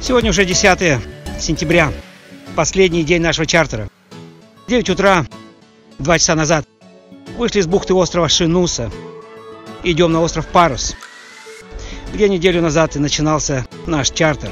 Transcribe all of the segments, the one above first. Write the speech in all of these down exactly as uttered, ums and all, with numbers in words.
Сегодня уже десятое сентября, последний день нашего чартера. девять утра, два часа назад, вышли из бухты острова Шинуса. Идем на остров Парус, где неделю назад и начинался наш чартер.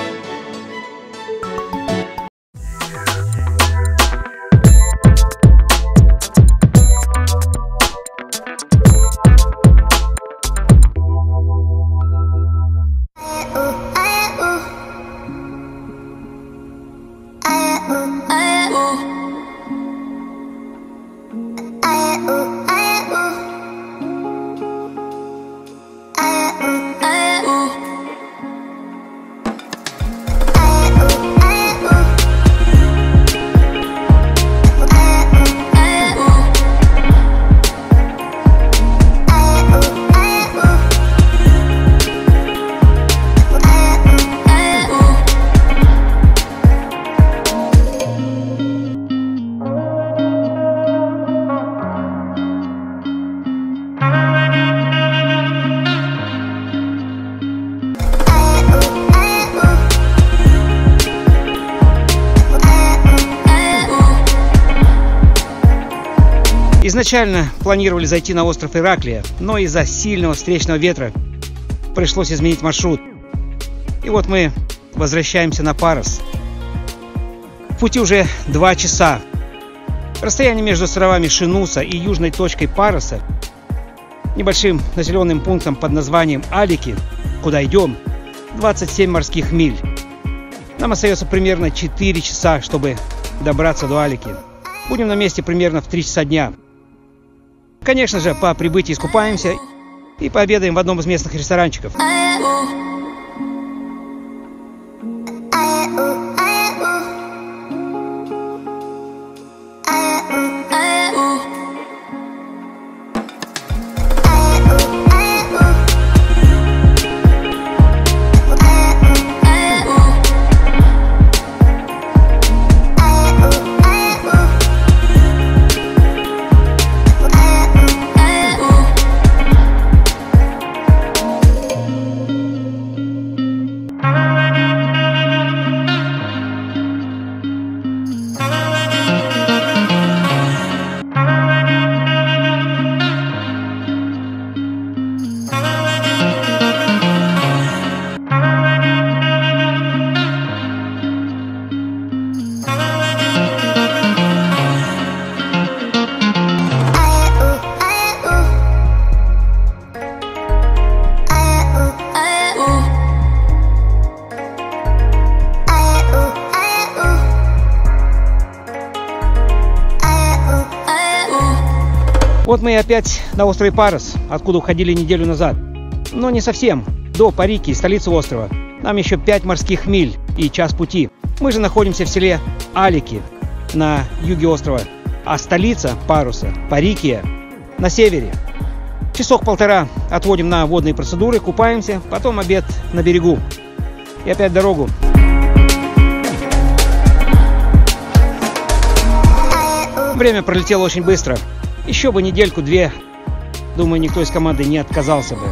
Изначально планировали зайти на остров Ираклия, но из-за сильного встречного ветра пришлось изменить маршрут. И вот мы возвращаемся на Парус. В пути уже два часа. Расстояние между островами Шинуса и южной точкой Паруса, небольшим населенным пунктом под названием Алики, куда идем, двадцать семь морских миль. Нам остается примерно четыре часа, чтобы добраться до Алики. Будем на месте примерно в три часа дня. Конечно же, по прибытии искупаемся и пообедаем в одном из местных ресторанчиков. Вот мы и опять на острове Парус, откуда уходили неделю назад. Но не совсем. До Парики, столицы острова, нам еще пять морских миль и час пути. Мы же находимся в селе Алики на юге острова, а столица Паруса, Парикия, на севере. Часок-полтора отводим на водные процедуры, купаемся, потом обед на берегу. И опять дорогу. Время пролетело очень быстро. Еще бы недельку-две, думаю, никто из команды не отказался бы.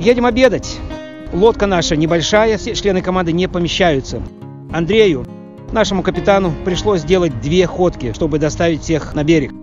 Едем обедать. Лодка наша небольшая, все члены команды не помещаются. Андрею, нашему капитану, пришлось сделать две ходки, чтобы доставить всех на берег.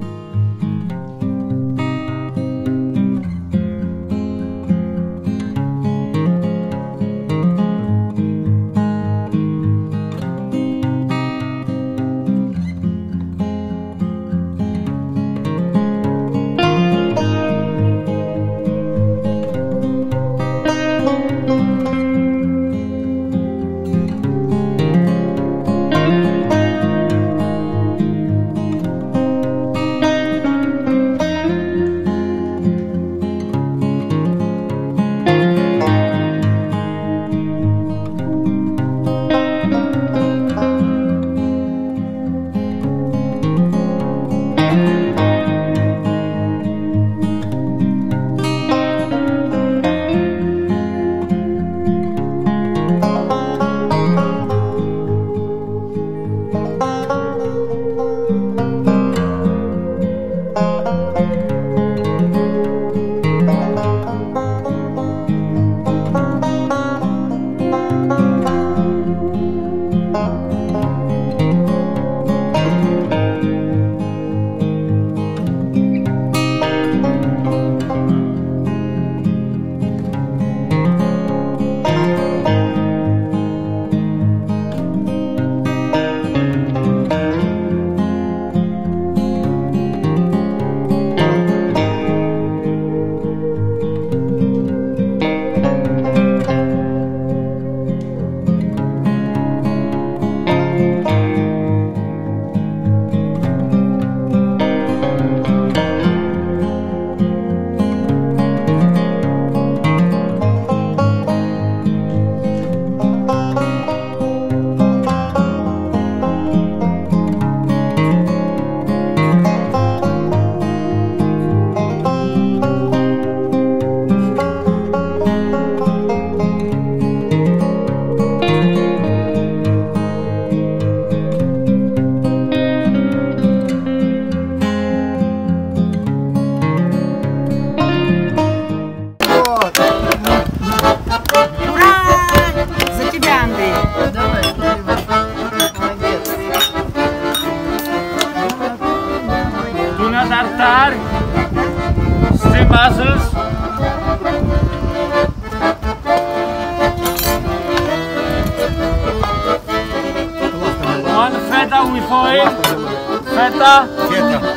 Tartar, three mussels, one feta with oil, feta, feta.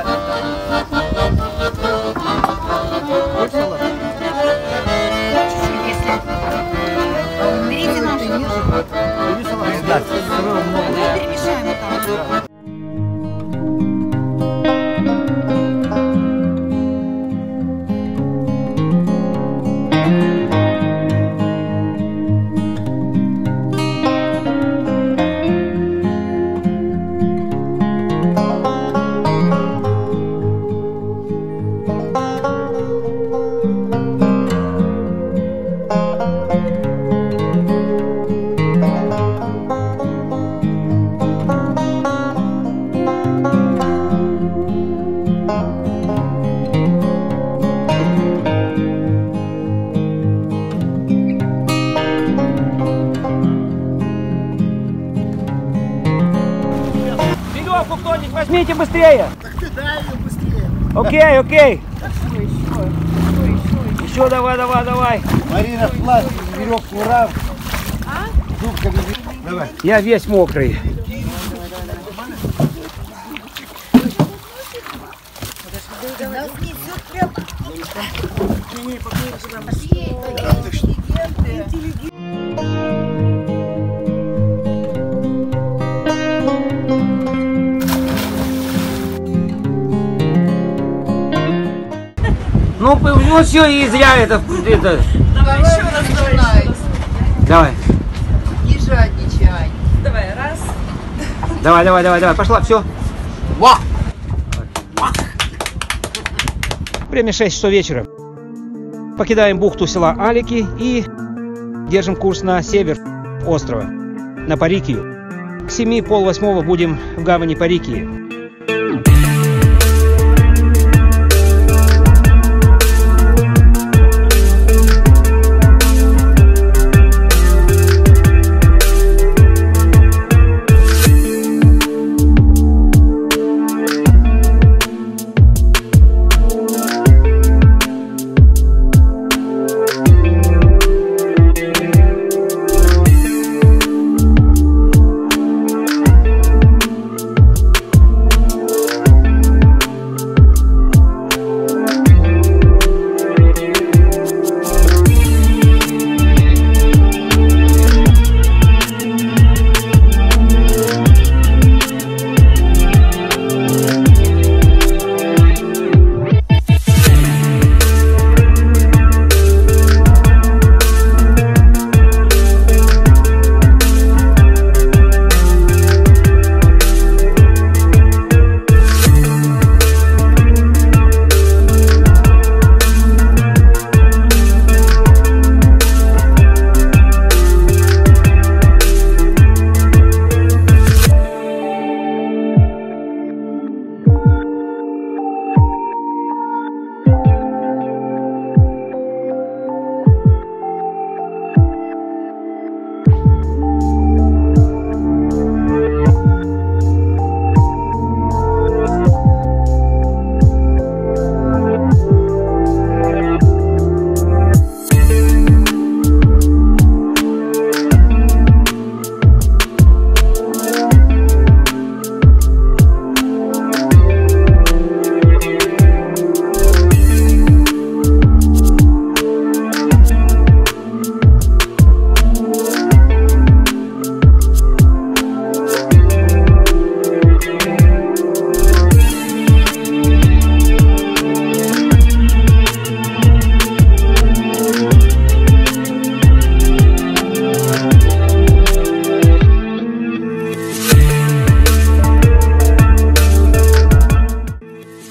Берите нож. Перемешаем это. Кто-нибудь возьмите быстрее! Так ты дай ее быстрее! Окей, окей! Еще, еще, еще, еще. Еще давай, давай, давай! Марина, в пластик, веревку рав. А? Зубками. Давай. Я весь мокрый. Нас несет прямо. Не, не, поплыли сюда. Ну, ну все, и зря это... это... Давай еще раз, давай. Давай. Не жадничай. Давай, раз. Давай, давай, давай, давай. Пошла, все. Ва! Время шесть часов вечера. Покидаем бухту села Алики и держим курс на север острова, на Парикию. К семи полвосьмого будем в гавани Парикии.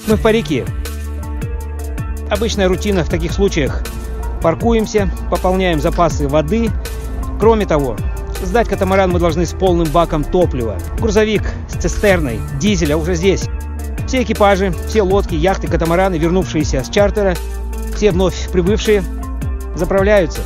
Мы в Парике. Обычная рутина в таких случаях. Паркуемся, пополняем запасы воды. Кроме того, сдать катамаран мы должны с полным баком топлива. Грузовик с цистерной, дизеля уже здесь. Все экипажи, все лодки, яхты, катамараны, вернувшиеся с чартера, все вновь прибывшие, заправляются.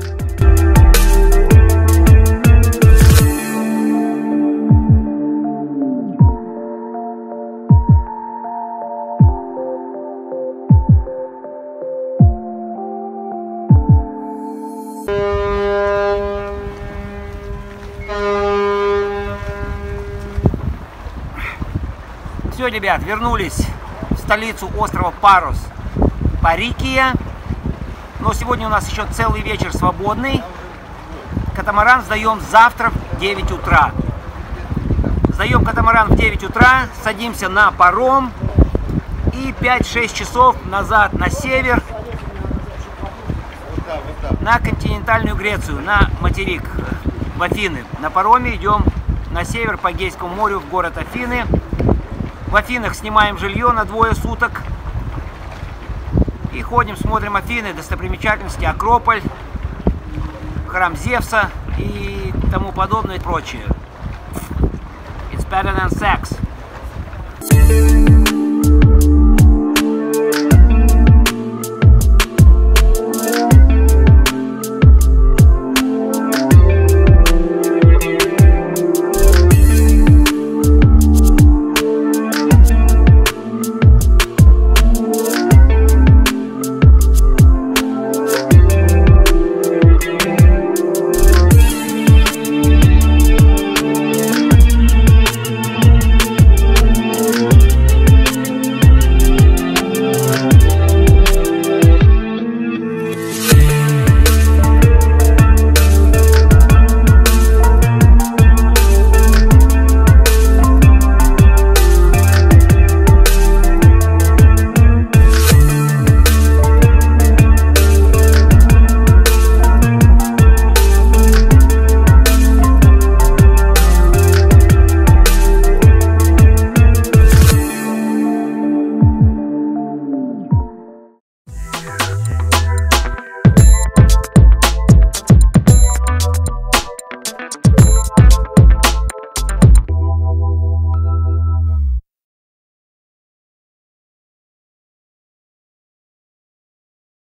Все, ребят, вернулись в столицу острова Парус, Парикия. Но сегодня у нас еще целый вечер свободный. Катамаран сдаем завтра в девять утра. Сдаем катамаран в девять утра, садимся на паром и пять-шесть часов назад на север, на континентальную Грецию, на материк, в Афины. На пароме идем на север по Эгейскому морю в город Афины. В Афинах снимаем жилье на двое суток и ходим, смотрим Афины, достопримечательности, Акрополь, храм Зевса и тому подобное и прочее. It's better than sex.